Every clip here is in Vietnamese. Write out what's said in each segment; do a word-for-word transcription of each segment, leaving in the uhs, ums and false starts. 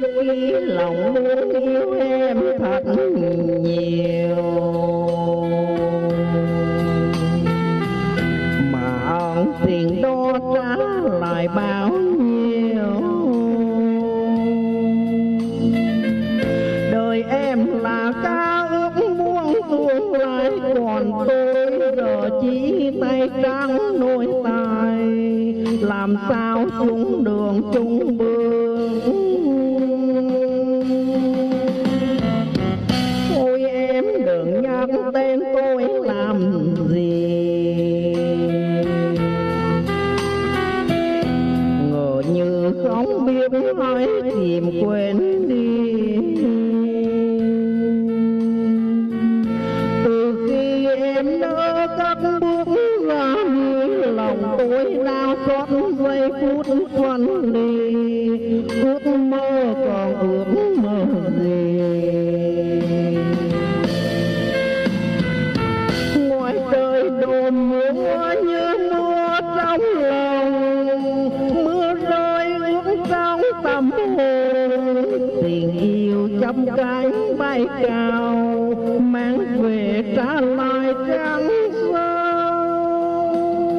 khi lòng muốn yêu em thật nhiều, mà ơn tiền đó trả lại bao nhiêu. Đời em là cá ước muốn tương lai, còn tôi giờ chỉ tay trắng đôi tay, làm sao xuống đường chung bước. Ôi em đừng nhắc tên tôi làm gì, ngờ như không biết hỏi tìm quên đi. Từ khi em nỡ cất bước ra đi, lòng tôi đau xót giây phút phân ly. Ước mơ còn ước mơ gì, ngoài trời đổ mưa như mưa trong lòng, mưa rơi ướt trong tâm hồn. Tình yêu chấp cánh bay cao, mang về trả lại trắng sâu.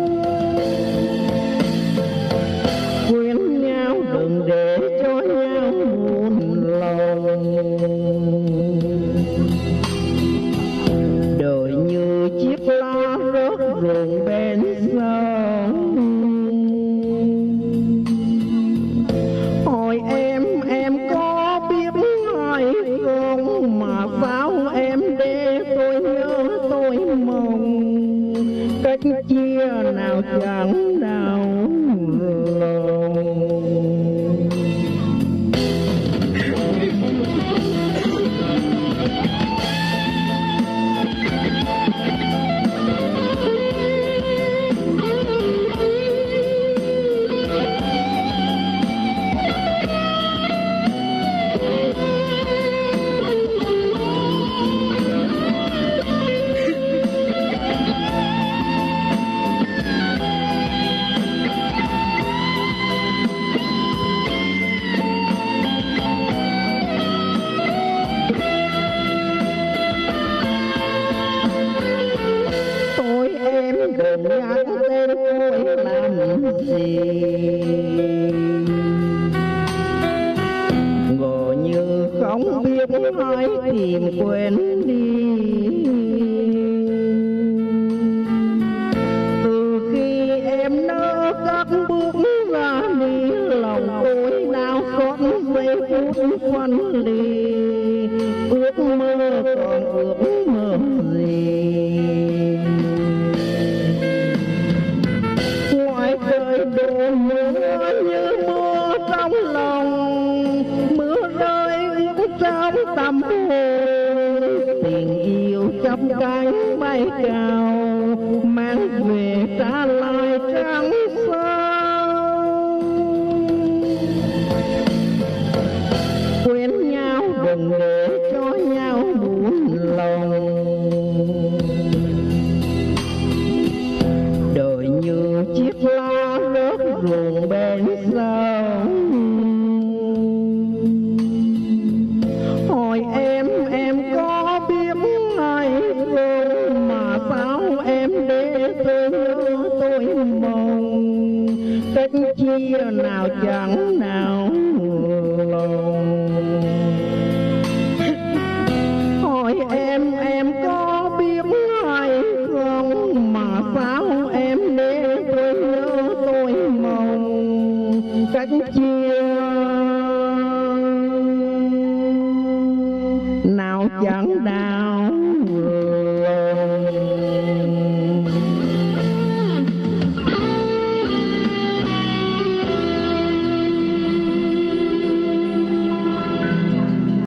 Khuyên nhau đừng để cho nhau buồn lòng, đời như chiếc lá rớt rụng bên sông. Hỏi em em có biết ai không, mà sao em để tôi nhớ tôi mong. Cách chia nào chẳng đau lòng. Đừng nhắc tên tôi làm gì, ngờ như không biết ai tìm quên đi. Từ khi em nỡ cất bước ra đi, lòng tôi đau xót giây phút phân ly. Ước mơ còn ước mơ gì, trời đổ mưa như mưa trong lòng, mưa rơi ướt trong tâm hồn. Tình yêu chấp cánh bay cao, mang về trả lại trắng sâu. Quên nhau đừng để cho nhau buồn lòng, đời như chiếc lá rớt rụng bên sông. Hỏi em em có biết ai không, mà sao em để tôi nhớ tôi mong. Cách chia nào chẳng nào lòng. Hỏi em em có biết ai không, mà sao em để tôi nhớ tôi mong. Cách chia